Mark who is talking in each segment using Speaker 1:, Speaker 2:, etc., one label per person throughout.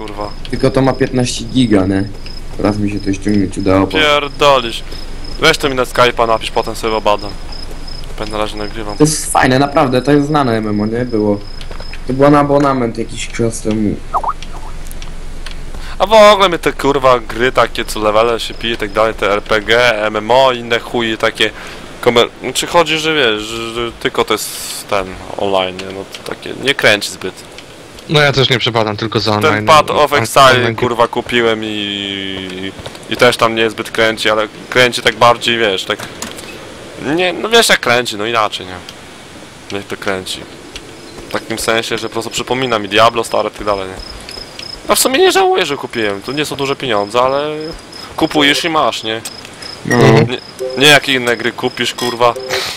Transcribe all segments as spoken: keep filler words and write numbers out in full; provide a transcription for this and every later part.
Speaker 1: kurwa.
Speaker 2: Tylko to ma piętnaście giga, nie? Teraz mi się to ściągnąć udało.
Speaker 1: Pierdolisz. Weź to mi na Skype'a napisz, potem sobie obadam. Na razie nagrywam.
Speaker 2: To jest fajne, naprawdę, to jest znane M M O, nie? Było. To było na abonament jakiś czas temu.
Speaker 1: A w ogóle mnie te kurwa gry takie, co levele się pije i tak dalej, te R P G, M M O, inne chuji takie komer... Czy chodzi, że wiesz, że, że tylko to jest ten online, nie? No to takie, nie kręci zbyt.
Speaker 3: No ja też nie przepadam tylko za online.
Speaker 1: Ten Path of Exile kurwa kupiłem i... i też tam nie zbyt kręci, ale kręci tak bardziej, wiesz, tak... Nie, no wiesz jak kręci, no inaczej, nie? Niech to kręci. W takim sensie, że po prostu przypomina mi Diablo stare i tak dalej, nie? A w sumie nie żałuję, że kupiłem, to nie są duże pieniądze, ale... Kupujesz i masz, nie?
Speaker 2: No.
Speaker 1: Nie, nie jakie inne gry kupisz, kurwa.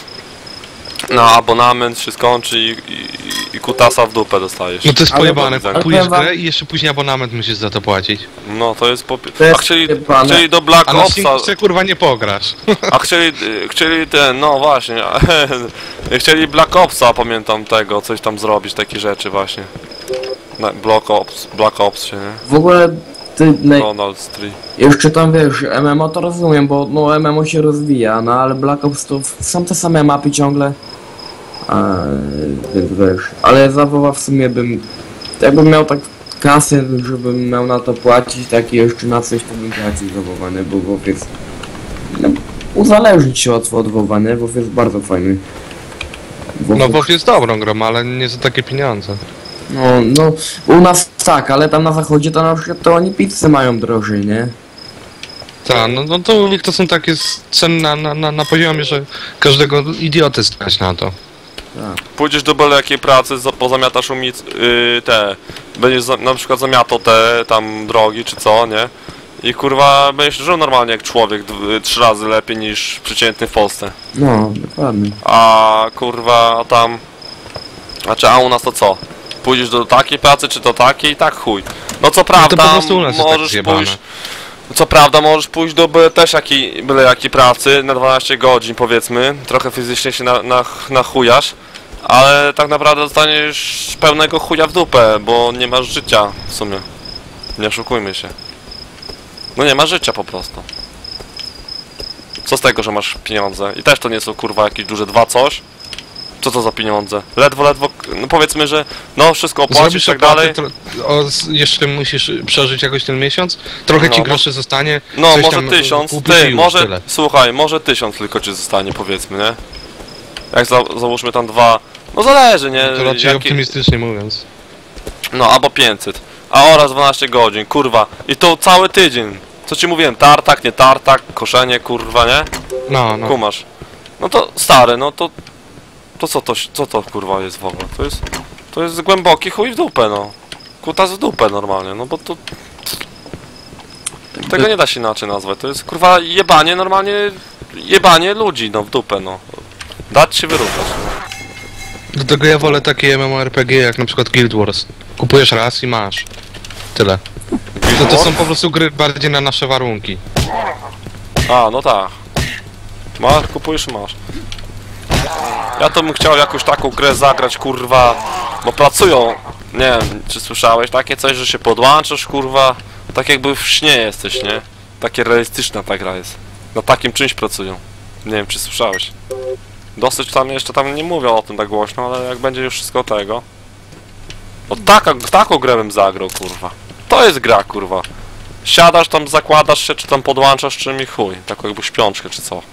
Speaker 1: Na abonament się skończy i, i, i kutasa w dupę dostajesz.
Speaker 3: No to jest
Speaker 2: Ale
Speaker 3: pojebane,
Speaker 1: bo-
Speaker 3: kupujesz
Speaker 2: ale powiem
Speaker 3: grę i jeszcze później abonament musisz za to płacić.
Speaker 1: No to jest popie...
Speaker 2: To jest
Speaker 1: A chcieli,
Speaker 2: pojebane.
Speaker 1: chcieli do Black
Speaker 3: A na
Speaker 1: Opsa...
Speaker 3: Steamie jeszcze kurwa nie pograsz.
Speaker 1: A chcieli, chcieli ten, no właśnie, chcieli Black Opsa, pamiętam tego, coś tam zrobić, takie rzeczy właśnie. Na Black Ops, Black Ops się, nie?
Speaker 2: W ogóle ty... naj-
Speaker 1: Ronald Street.
Speaker 2: Jeszcze tam wiesz, M M O to rozumiem, bo no M M O się rozwija, no ale Black Ops to są te same mapy ciągle. A, więc wiesz, ale za WoWa w sumie bym... Jakbym miał tak kasę, żebym miał na to płacić, tak i jeszcze na coś, to bym płacił za WoWa, nie? Bo WoW jest... No, uzależnić się od, od WoWa, nie? WoW jest bardzo fajny. WoW
Speaker 3: No WoW jest dobrą grą, ale nie za takie pieniądze.
Speaker 2: No, no, u nas tak, ale tam na zachodzie to na przykład to oni pizzę mają drożej, nie?
Speaker 3: Tak, no, no to u nich to są takie ceny na, na, na, na poziomie, że każdego idioty stać na to.
Speaker 2: Tak.
Speaker 1: Pójdziesz do byle jakiej pracy, za- pozamiatasz umic, yy, te, będziesz za, na przykład zamiatał te tam drogi czy co, nie? I kurwa będziesz żył normalnie jak człowiek, d- trzy razy lepiej niż przeciętny w Polsce.
Speaker 2: No, dokładnie.
Speaker 1: A kurwa a tam, znaczy a u nas to co? Pójdziesz do takiej pracy czy do takiej i tak chuj. No co prawda
Speaker 3: po prostu u nas jest tak
Speaker 1: możesz
Speaker 3: zjebane.
Speaker 1: pójść, co prawda możesz pójść do byle też jakiej, byle jakiej pracy na dwanaście godzin powiedzmy, trochę fizycznie się na, na, nachujasz, ale tak naprawdę dostaniesz pełnego chuja w dupę, bo nie masz życia w sumie. Nie oszukujmy się. No nie ma życia po prostu. Co z tego, że masz pieniądze? I też to nie są kurwa jakieś duże dwa coś. Co to za pieniądze? Ledwo, ledwo, no powiedzmy, że no wszystko opłacisz i tak
Speaker 3: opłatę,
Speaker 1: dalej.
Speaker 3: tro- o, z- jeszcze musisz przeżyć jakoś ten miesiąc, trochę
Speaker 1: No,
Speaker 3: ci
Speaker 1: mo-
Speaker 3: groszy zostanie.
Speaker 1: No
Speaker 3: coś
Speaker 1: może
Speaker 3: tam,
Speaker 1: tysiąc,
Speaker 3: kupisz i
Speaker 1: ty,
Speaker 3: już,
Speaker 1: może,
Speaker 3: tyle.
Speaker 1: słuchaj, może tysiąc tylko ci zostanie powiedzmy, nie? Jak za, załóżmy tam dwa, no zależy, nie?
Speaker 3: To raczej
Speaker 1: Jaki-
Speaker 3: optymistycznie mówiąc.
Speaker 1: No, albo pięćset. A oraz dwanaście godzin, kurwa. I to cały tydzień. Co ci mówiłem, tartak, nie tartak, koszenie, kurwa, nie?
Speaker 3: No, no.
Speaker 1: Kumasz. No to stary, no to... To co to, co to kurwa jest w ogóle? To jest... To jest głęboki chuj w dupę, no. Kutas w dupę normalnie, no bo to... Tego nie da się inaczej nazwać, to jest kurwa jebanie normalnie... Jebanie ludzi, no w dupę, no. Dać się wyrównać, no.
Speaker 3: Do tego ja wolę takie MMORPG jak na przykład Guild Wars. Kupujesz raz i masz. Tyle. To, to są po prostu gry bardziej na nasze warunki.
Speaker 1: A, no tak. Masz, kupujesz i masz. Ja to bym chciał jakąś taką grę zagrać, kurwa, bo pracują, nie wiem, czy słyszałeś, takie coś, że się podłączasz, kurwa, tak jakby w śnie jesteś, nie? Takie realistyczna ta gra jest. Na takim czymś pracują. Nie wiem, czy słyszałeś. Dosyć tam jeszcze tam nie mówią o tym tak głośno, ale jak będzie już wszystko tego... No taka, taką grę bym zagrał, kurwa. To jest gra, kurwa. Siadasz tam, zakładasz się, czy tam podłączasz czym i chuj. Taką jakby śpiączkę, czy co.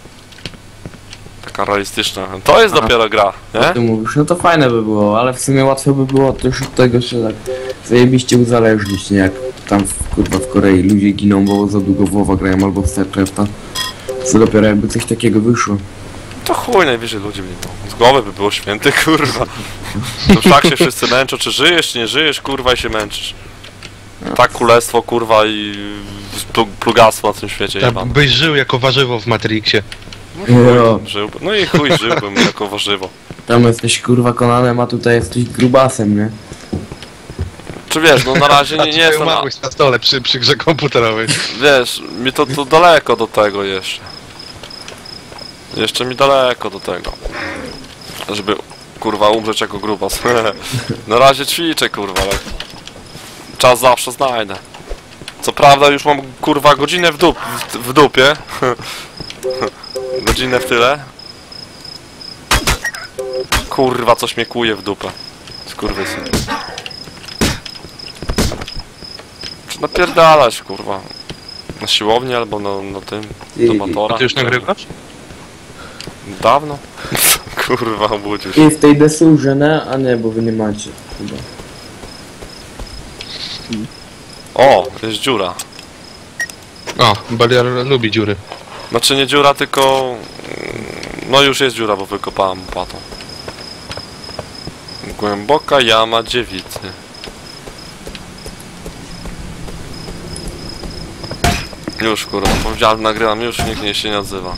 Speaker 1: Taka realistyczna. To jest
Speaker 2: Aha.
Speaker 1: dopiero gra,
Speaker 2: Co
Speaker 1: nie?
Speaker 2: ty mówisz? No to fajne by było, ale w sumie łatwo by było też od tego się tak zajebiście uzależnić, nie? Jak tam w, kurwa w Korei ludzie giną, bo za długo w WoWa grają albo w StarCrafta. Co dopiero jakby coś takiego wyszło.
Speaker 1: To chuj najwyżej ludzie mnie no. Z głowy by było święty, kurwa. To już tak się wszyscy męczą, czy żyjesz, czy nie żyjesz, kurwa i się męczysz. Tak królestwo, kurwa i plu- plugastwo na tym świecie
Speaker 3: Tak,
Speaker 1: jebane.
Speaker 3: byś żył jako warzywo w Matrixie.
Speaker 2: Jo.
Speaker 1: Żyłby. No i chuj żyłbym jako warzywo.
Speaker 2: Tam jesteś kurwa Konanem, a tutaj jesteś grubasem, nie?
Speaker 1: Czy wiesz, no na razie nie, nie jestem... Na,
Speaker 3: umarłeś na stole przy, przy grze komputerowej.
Speaker 1: wiesz, mi to, to daleko do tego jeszcze. Jeszcze mi daleko do tego. Żeby kurwa umrzeć jako grubas. Na razie ćwiczę kurwa, ale Czas zawsze znajdę. Co prawda już mam kurwa godzinę w, dup w, w dupie. Godzinę w tyle. Kurwa, coś mnie kuje w dupę. Skurwysyn. Czy napierdalać, kurwa? Na siłowni albo na, na tym, do
Speaker 2: I-
Speaker 1: motora.
Speaker 3: A ty już nagrywasz?
Speaker 1: Dawno? Kurwa, obudził się.
Speaker 2: I w tej desurze, ne? A nie, bo wy nie macie chyba.
Speaker 1: O, jest dziura.
Speaker 3: O, Beliar lubi dziury.
Speaker 1: Znaczy nie dziura, tylko... No już jest dziura, bo wykopałem łopatą. Głęboka jama dziewicy. Już kurwa, powiedziałem, nagrywam, już nikt nie się nie odzywa.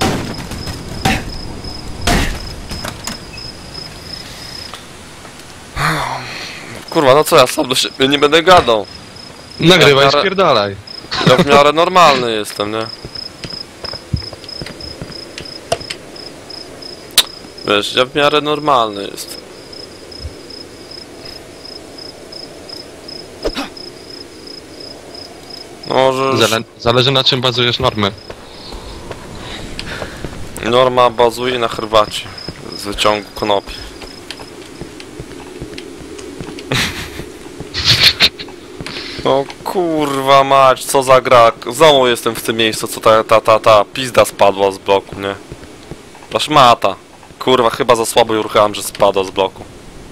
Speaker 1: Kurwa, no co ja sam do siebie nie będę gadał.
Speaker 3: Nagrywaj,
Speaker 1: Ja w miarę-
Speaker 3: spierdalaj.
Speaker 1: Ja w miarę normalny jestem, nie? Wiesz, ja w miarę normalny jestem. No może
Speaker 3: Zale zależy na czym bazujesz normy.
Speaker 1: norma bazuje na herbacie z wyciągu konopi. No kurwa mać, co za gra. Znowu jestem w tym miejscu, co ta, ta, ta, ta pizda spadła z bloku, nie? Ta szmata. Kurwa, chyba za słabo ją ruchałem, że spadła z bloku.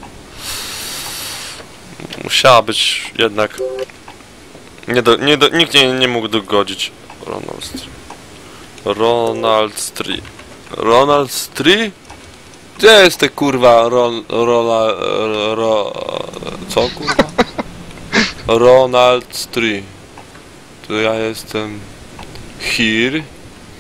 Speaker 1: Musiała być jednak... Nie do, nie do, nikt nie, nie mógł dogodzić. Ronald Street. Ronald Street. Ronald Street? Gdzie jest te kurwa Ron... Rola... Ro... Co kurwa? Ronald Street. To ja jestem... Here. Eee,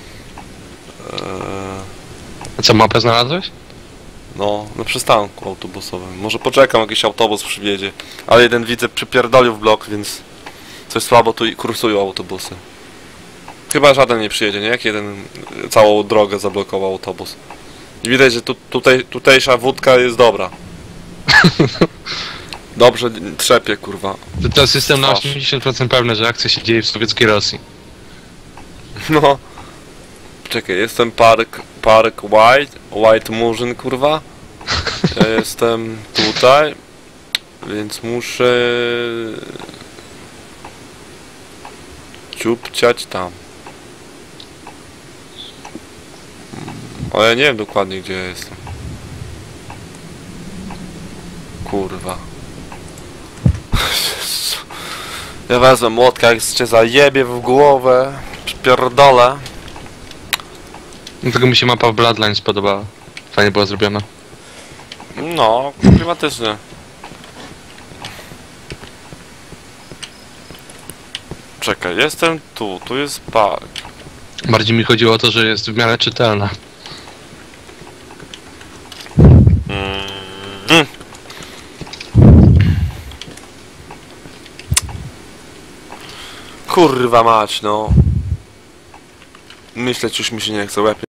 Speaker 3: A co, mapę znalazłeś?
Speaker 1: no, na przystanku autobusowym. Może poczekam, jakiś autobus przyjedzie. Ale jeden widzę przypierdolił w blok, więc... Coś słabo tu i kursują autobusy. Chyba żaden nie przyjedzie, nie? Jak jeden y, całą drogę zablokował autobus. I widać, że tu, tutaj, tutejsza wódka jest dobra. Dobrze trzepie, kurwa.
Speaker 3: To teraz jestem na
Speaker 1: Twarz.
Speaker 3: osiemdziesiąt procent pewny, że akcja się dzieje w sowieckiej Rosji.
Speaker 1: No. Czekaj, jestem park, park white, white murzyn, kurwa. Ja jestem tutaj, więc muszę... ciupciać tam. Ale ja nie wiem dokładnie, gdzie ja jestem. Kurwa. Ja wezmę młotka, jak cię zajebie w głowę. Pierdolę.
Speaker 3: Dlatego mi się mapa w Bloodlines podobała. Fajnie była zrobiona.
Speaker 1: No, klimatycznie. Czekaj, jestem tu, tu jest park.
Speaker 3: Bardziej mi chodziło o to, że jest w miarę czytelna.
Speaker 1: Mm. Kurwa mać, no. Myśleć już mi się nie chce, łeb